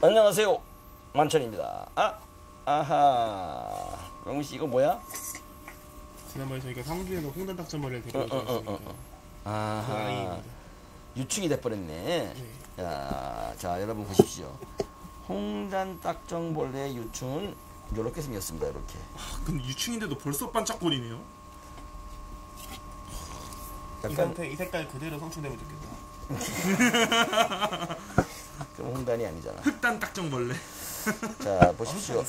안녕하세요, 만천입니다. 아하, 영민씨 이거 뭐야? 지난번에 저희가 상주에서 홍단 딱전머리를 데려왔으니까 아하, 유충이 돼버렸네. 네. 자 여러분 보십시오. 홍단 딱정벌레 유충은 이렇게 생겼습니다. 이렇게. 근데 유충인데도 벌써 반짝거리네요. 약간 이 색깔 그대로 성충되면 좋겠다. 그럼 홍단이 아니잖아. 흑단 딱정벌레. 자 보십시오.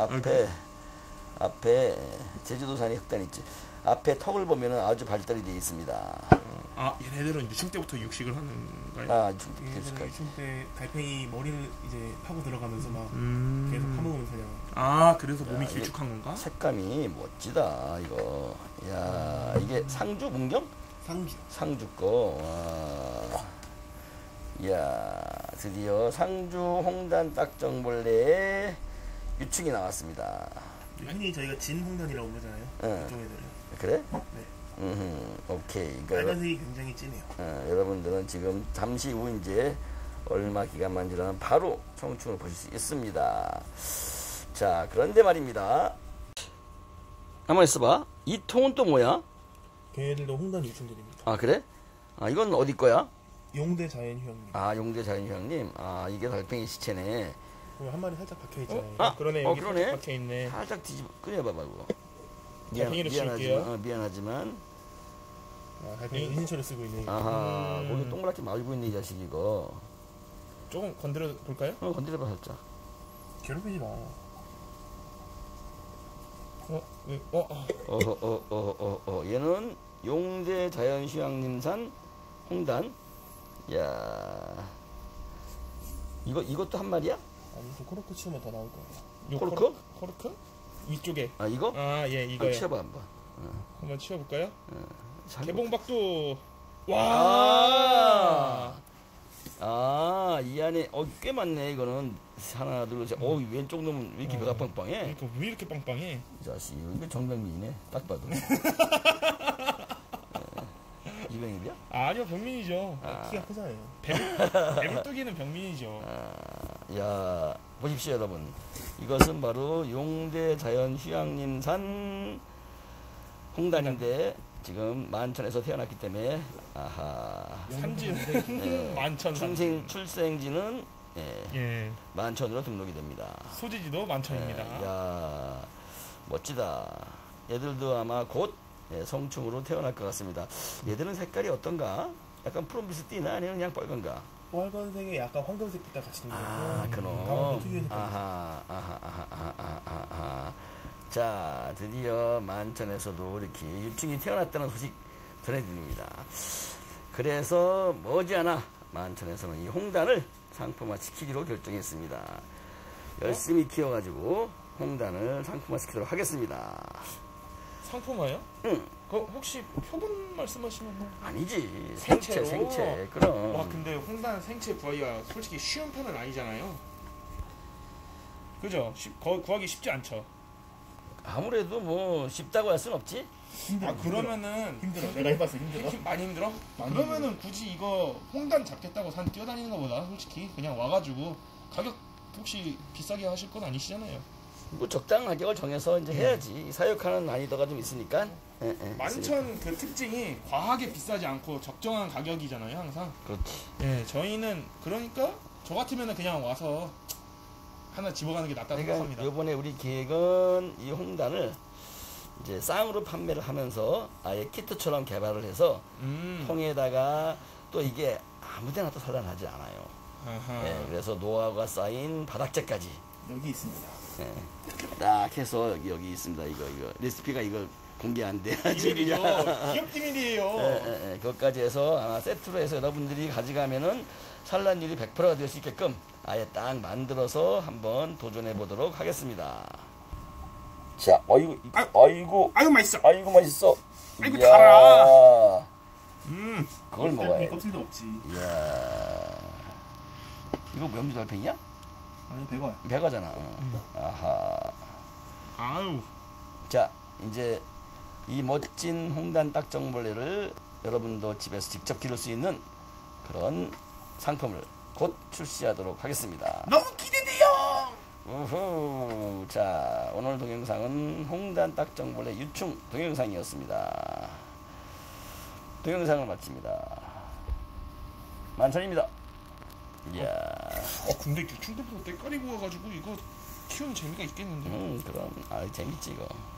앞에 제주도산이 흑단 있지. 앞에 턱을 보면은 아주 발달이 되어 있습니다. 얘네들은 유충 때부터 육식을 하는 거예요? 얘네들은 유충 때 달팽이 머리를 이제 파고 들어가면서 막 계속 파먹으면 사냥. 그래서 몸이 길쭉한 건가? 색감이 멋지다 이거. 야 이게 상주 문경? 상주 거. 와. 이야 드디어 상주 홍단 딱정벌레의 유충이 나왔습니다. 흔히 저희가 진 홍단이라고 부르잖아요. 그쪽 애들은. 그래? 네. 오케이. 빨간색이 굉장히 진해요. 여러분들은 지금 잠시 후 이제 얼마 기간만 지나면 바로 성충을 보실 수 있습니다. 자 그런데 말입니다. 가만 있어봐. 이 통은 또 뭐야? 걔네들도 홍단 유충들입니다. 그래? 이건 어디 거야? 용대 자연휴양림. 용대 자연휴양림. 이게 달팽이 시체네. 한 마리 살짝 박혀있잖아요. 그러네. 여기 그러네. 살짝 박혀있네. 살짝 뒤집어 꺼내봐봐 그거. 달팽이로 칠게요. 미안하지만 달팽이 은신처를 쓰고 있네. 거기 동그랗게 말고 있네 이 자식 이거. 조금 건드려 볼까요? 건드려봐 살짝. 괴롭히지 마. 얘는 용대 자연휴양림산 홍단. 야 이것도 한 마리야? 아니 코르크 치우면 더 나올 거예요. 코르크? 코르크? 위쪽에. 이거? 예, 이거요. 치워봐 한번. 한번 치워볼까요? 개봉박도. 와. 이 안에 꽤 많네. 이거는 하나 둘 셋. 왼쪽 놈은 왜 이렇게 배가 빵빵해? 그러니까 왜 이렇게 빵빵해? 이 자식 이거 정병민이네. 딱 봐도. 이병일이야? 아니요, 병민이죠. 키가 크잖아요. 배불뚝이는 병민이죠. 야 보십시오 여러분. 이것은 바로 용대 자연휴양림산 홍단인데 지금 만천에서 태어났기 때문에 산지는 만천. 출생지는 만천으로 등록이 됩니다. 소지지도 만천입니다. 야 멋지다. 얘들도 아마 곧 성충으로 태어날 것 같습니다. 얘들은 색깔이 어떤가? 약간 푸른빛이 띠나 아니면 그냥 빨간가? 빨간색에 약간 황금색 빛과 같이 생겼고. 그놈. 자 드디어 만천에서도 이렇게 유충이 태어났다는 소식 전해드립니다. 그래서 머지않아 만천에서는 이 홍단을 상품화 시키기로 결정했습니다. 열심히 키워가지고 홍단을 상품화 시키도록 하겠습니다. 상품화요? 응. 혹시 표본 말씀하시는 거? 아니지. 생체로? 생체. 그럼. 근데 홍단 생체 구하기가 솔직히 쉬운 편은 아니잖아요. 그죠? 구하기 쉽지 않죠. 아무래도 뭐 쉽다고 할 순 없지. 그러면은 힘들어. 내가 해봤어. 힘들어. 많이 힘들어? 그러면은 굳이 이거 홍단 잡겠다고 산 뛰어다니는 것보다 솔직히 그냥 와가지고 가격 혹시 비싸게 하실 건 아니시잖아요. 뭐 적당한 가격을 정해서 이제 해야지. 사육하는 난이도가 좀 있으니까. 만천 그 특징이 과하게 비싸지 않고 적정한 가격이잖아요, 항상. 그렇지. 저희는 그러니까 저 같으면은 그냥 와서 하나 집어가는 게 낫다고 생각합니다. 이번에 우리 계획은 이 홍단을 이제 쌍으로 판매를 하면서 아예 키트처럼 개발을 해서 통에다가 또 이게 아무데나 또 산란하지 않아요. 그래서 노하우가 쌓인 바닥재까지 여기 있습니다. 딱 해서 여기 있습니다. 이거 레시피가 이거 공개 안 돼. 비밀이죠. 기업 비밀이에요. 그것까지 해서 아마 세트로 해서 여러분들이 가져가면은 산란율이 100%가 될 수 있게끔 아예 딱 만들어서 한번 도전해 보도록 하겠습니다. 자, 아이고 맛있어. 아이고 맛있어. 아이고 달아. 그걸 먹어야 해. 껍질도 없지. 이야, 이거 명주 달팽이야? 아니 배거야. 배가잖아. 아하. 자, 이제 이 멋진 홍단 딱정벌레를 여러분도 집에서 직접 기를 수 있는 그런 상품을 곧 출시하도록 하겠습니다. 너무 기대돼. 우후. 자, 오늘 동영상은 홍단 딱정벌레 유충 동영상이었습니다. 동영상을 마칩니다. 만천입니다. 이야. 근데 유충들보다 때깔이 고와가지고 이거 키우는 재미가 있겠는데. 그럼 재밌지 이거.